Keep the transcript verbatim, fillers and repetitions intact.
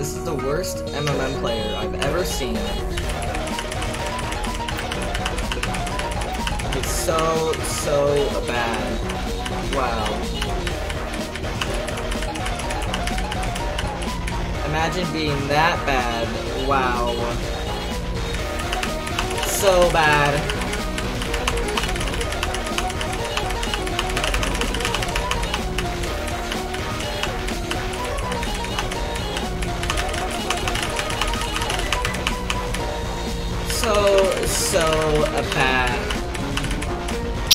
This is the worst M M M player I've ever seen. It's so, so bad. Wow. Imagine being that bad. Wow. So bad. So, so bad.